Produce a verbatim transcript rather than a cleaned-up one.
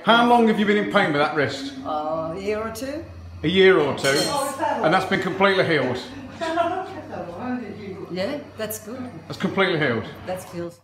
How long have you been in pain with that wrist? Uh, a year or two. A year or two? And that's been completely healed? Yeah, that's good. That's completely healed? That's feels.